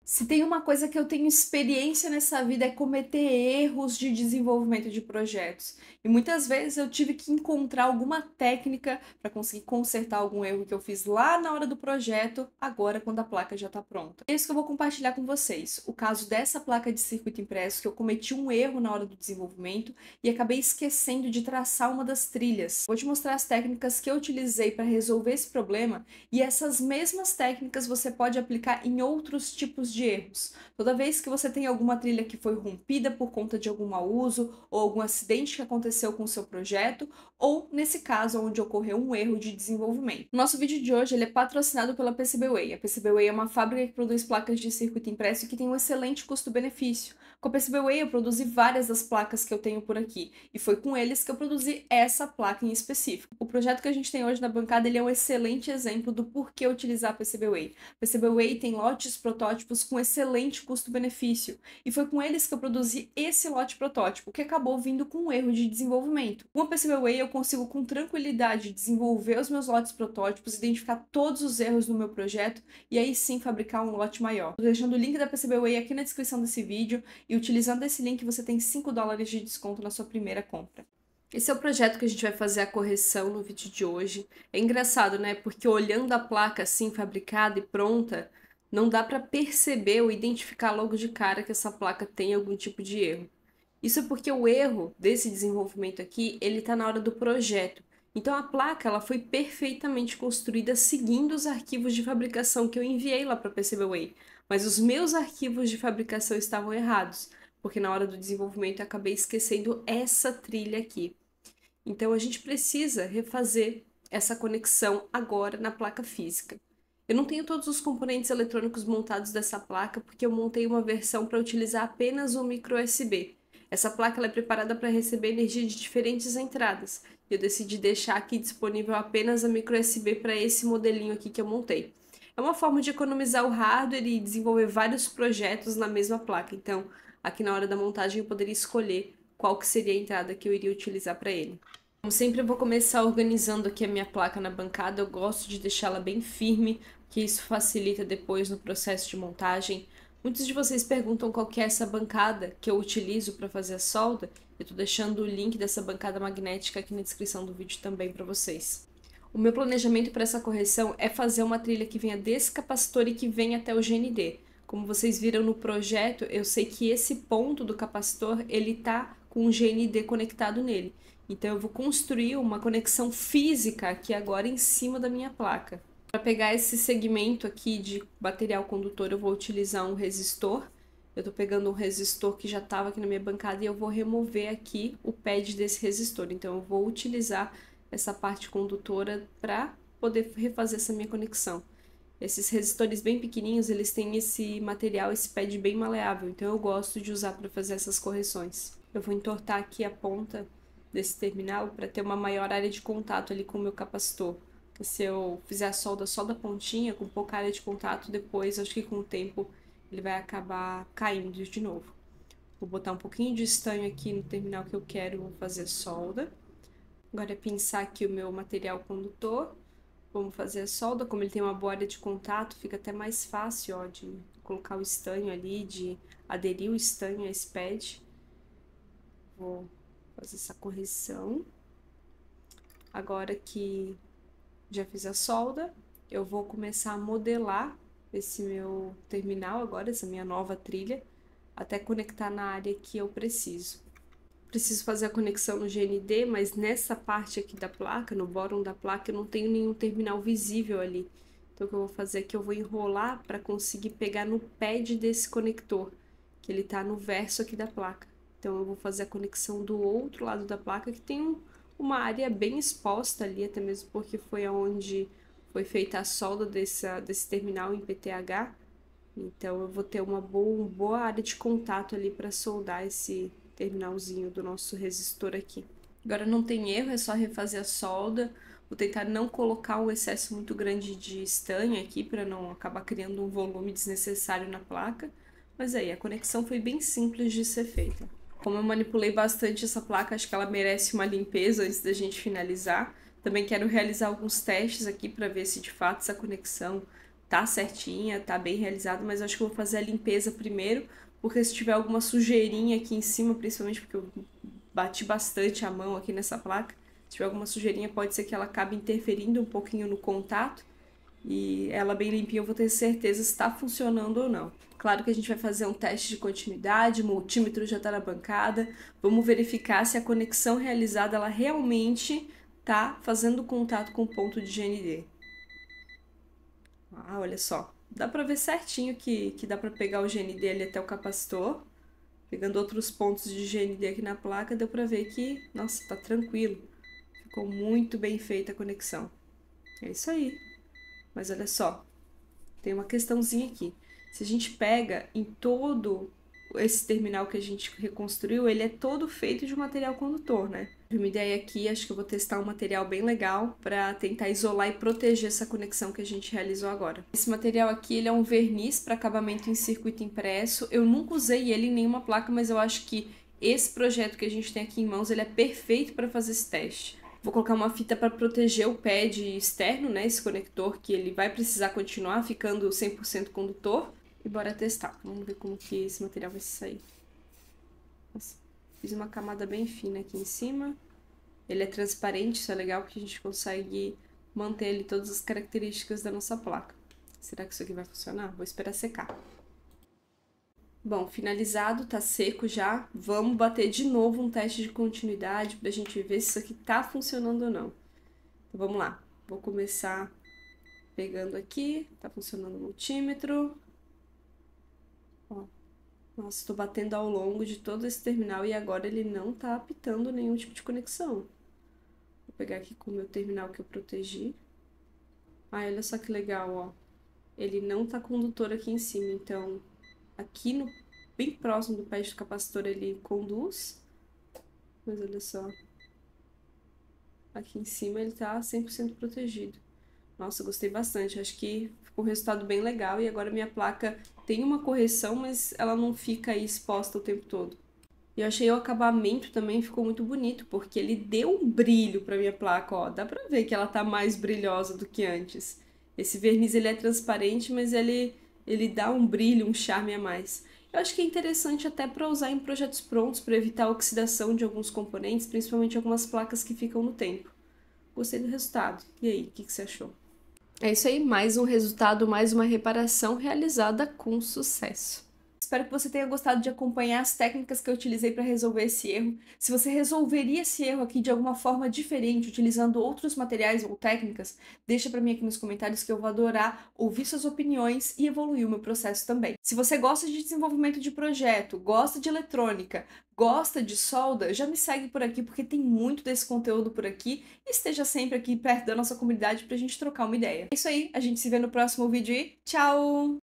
Se tem uma coisa que eu tenho experiência nessa vida é cometer erros de desenvolvimento de projetos. E muitas vezes eu tive que encontrar alguma técnica para conseguir consertar algum erro que eu fiz lá na hora do projeto, agora quando a placa já está pronta. É isso que eu vou compartilhar com vocês. O caso dessa placa de circuito impresso, que eu cometi um erro na hora do desenvolvimento e acabei esquecendo de traçar uma das trilhas. Vou te mostrar as técnicas que eu utilizei para resolver esse problema e essas mesmas técnicas você pode aplicar em outros tipos de erros. Toda vez que você tem alguma trilha que foi rompida por conta de algum mau uso ou algum acidente que aconteceu com o seu projeto, ou nesse caso onde ocorreu um erro de desenvolvimento. O nosso vídeo de hoje ele é patrocinado pela PCBWay. A PCBWay é uma fábrica que produz placas de circuito impresso e que tem um excelente custo-benefício. Com a PCBWay eu produzi várias das placas que eu tenho por aqui, e foi com eles que eu produzi essa placa em específico. O projeto que a gente tem hoje na bancada ele é um excelente exemplo do porquê utilizar a PCBWay. A PCBWay tem lotes protótipos com excelente custo-benefício, e foi com eles que eu produzi esse lote protótipo, que acabou vindo com um erro de desenvolvimento. Com a PCBWay eu consigo com tranquilidade desenvolver os meus lotes protótipos, identificar todos os erros no meu projeto, e aí sim fabricar um lote maior. Estou deixando o link da PCBWay aqui na descrição desse vídeo, e utilizando esse link você tem $5 de desconto na sua primeira compra. Esse é o projeto que a gente vai fazer a correção no vídeo de hoje. É engraçado, né? Porque olhando a placa assim, fabricada e pronta, não dá para perceber ou identificar logo de cara que essa placa tem algum tipo de erro. Isso é porque o erro desse desenvolvimento aqui, ele está na hora do projeto. Então a placa ela foi perfeitamente construída seguindo os arquivos de fabricação que eu enviei lá para a PCBWay. Mas os meus arquivos de fabricação estavam errados, porque na hora do desenvolvimento eu acabei esquecendo essa trilha aqui. Então a gente precisa refazer essa conexão agora na placa física. Eu não tenho todos os componentes eletrônicos montados dessa placa porque eu montei uma versão para utilizar apenas o micro USB. Essa placa ela é preparada para receber energia de diferentes entradas e eu decidi deixar aqui disponível apenas a micro USB para esse modelinho aqui que eu montei. É uma forma de economizar o hardware e desenvolver vários projetos na mesma placa. Então, aqui na hora da montagem eu poderia escolher qual que seria a entrada que eu iria utilizar para ele. Como sempre, eu vou começar organizando aqui a minha placa na bancada. Eu gosto de deixá-la bem firme, que isso facilita depois no processo de montagem. Muitos de vocês perguntam qual que é essa bancada que eu utilizo para fazer a solda. Eu estou deixando o link dessa bancada magnética aqui na descrição do vídeo também para vocês. O meu planejamento para essa correção é fazer uma trilha que venha desse capacitor e que venha até o GND. Como vocês viram no projeto, eu sei que esse ponto do capacitor ele está com um GND conectado nele. Então eu vou construir uma conexão física aqui agora em cima da minha placa. Para pegar esse segmento aqui de material condutor, eu vou utilizar um resistor. Eu estou pegando um resistor que já estava aqui na minha bancada e eu vou remover aqui o pad desse resistor. Então eu vou utilizar essa parte condutora para poder refazer essa minha conexão. Esses resistores bem pequenininhos, eles têm esse material, esse pad bem maleável, então eu gosto de usar para fazer essas correções. Eu vou entortar aqui a ponta desse terminal para ter uma maior área de contato ali com o meu capacitor. Porque se eu fizer a solda só da pontinha, com pouca área de contato, depois acho que com o tempo ele vai acabar caindo de novo. Vou botar um pouquinho de estanho aqui no terminal que eu quero fazer solda. Agora é pinçar aqui o meu material condutor. Vamos fazer a solda, como ele tem uma boa área de contato, fica até mais fácil, ó, de colocar o estanho ali, de aderir o estanho a esse pad. Vou fazer essa correção. Agora que já fiz a solda, eu vou começar a modelar esse meu terminal agora, essa minha nova trilha, até conectar na área que eu preciso. Preciso fazer a conexão no GND, mas nessa parte aqui da placa, no bottom da placa, eu não tenho nenhum terminal visível ali. Então o que eu vou fazer é que eu vou enrolar para conseguir pegar no pad desse conector, que ele tá no verso aqui da placa. Então eu vou fazer a conexão do outro lado da placa, que tem uma área bem exposta ali, até mesmo porque foi onde foi feita a solda desse terminal em PTH. Então eu vou ter uma boa área de contato ali para soldar esse terminalzinho do nosso resistor aqui. Agora não tem erro, é só refazer a solda. Vou tentar não colocar um excesso muito grande de estanho aqui para não acabar criando um volume desnecessário na placa. Mas aí, a conexão foi bem simples de ser feita. Como eu manipulei bastante essa placa, acho que ela merece uma limpeza antes da gente finalizar. Também quero realizar alguns testes aqui para ver se de fato essa conexão tá certinha, tá bem realizada, mas eu acho que eu vou fazer a limpeza primeiro, porque se tiver alguma sujeirinha aqui em cima, principalmente porque eu bati bastante a mão aqui nessa placa, se tiver alguma sujeirinha pode ser que ela acabe interferindo um pouquinho no contato, e ela bem limpinha eu vou ter certeza se está funcionando ou não. Claro que a gente vai fazer um teste de continuidade, o multímetro já está na bancada, vamos verificar se a conexão realizada ela realmente está fazendo contato com o ponto de GND. Ah, olha só, dá para ver certinho que dá para pegar o GND ali até o capacitor. Pegando outros pontos de GND aqui na placa, deu para ver que, nossa, tá tranquilo. Ficou muito bem feita a conexão. É isso aí. Mas olha só, tem uma questãozinha aqui. Se a gente pega em todo esse terminal que a gente reconstruiu, ele é todo feito de material condutor, né? Uma ideia aqui, acho que eu vou testar um material bem legal para tentar isolar e proteger essa conexão que a gente realizou agora. Esse material aqui, ele é um verniz para acabamento em circuito impresso. Eu nunca usei ele em nenhuma placa, mas eu acho que esse projeto que a gente tem aqui em mãos, ele é perfeito para fazer esse teste. Vou colocar uma fita para proteger o pad externo, né, esse conector, que ele vai precisar continuar ficando 100% condutor. E bora testar. Vamos ver como que esse material vai sair. Nossa, fiz uma camada bem fina aqui em cima. Ele é transparente, isso é legal porque a gente consegue manter ali todas as características da nossa placa. Será que isso aqui vai funcionar? Vou esperar secar. Bom, finalizado, tá seco já. Vamos bater de novo um teste de continuidade pra gente ver se isso aqui tá funcionando ou não. Então vamos lá. Vou começar pegando aqui. Tá funcionando o multímetro. Ó. Nossa, tô batendo ao longo de todo esse terminal e agora ele não tá apitando nenhum tipo de conexão. Vou pegar aqui com o meu terminal que eu protegi. Ah, olha só que legal, ó. Ele não tá condutor aqui em cima, então aqui no bem próximo do pad do capacitor ele conduz. Mas olha só. Aqui em cima ele tá 100% protegido. Nossa, gostei bastante. Acho que ficou um resultado bem legal e agora minha placa tem uma correção, mas ela não fica aí exposta o tempo todo. E eu achei o acabamento também ficou muito bonito, porque ele deu um brilho pra minha placa, ó. Dá pra ver que ela tá mais brilhosa do que antes. Esse verniz ele é transparente, mas ele dá um brilho, um charme a mais. Eu acho que é interessante até para usar em projetos prontos, para evitar a oxidação de alguns componentes, principalmente algumas placas que ficam no tempo. Gostei do resultado. E aí, o que você achou? É isso aí, mais um resultado, mais uma reparação realizada com sucesso. Espero que você tenha gostado de acompanhar as técnicas que eu utilizei para resolver esse erro. Se você resolveria esse erro aqui de alguma forma diferente, utilizando outros materiais ou técnicas, deixa para mim aqui nos comentários que eu vou adorar ouvir suas opiniões e evoluir o meu processo também. Se você gosta de desenvolvimento de projeto, gosta de eletrônica, gosta de solda, já me segue por aqui porque tem muito desse conteúdo por aqui e esteja sempre aqui perto da nossa comunidade para a gente trocar uma ideia. É isso aí, a gente se vê no próximo vídeo e tchau!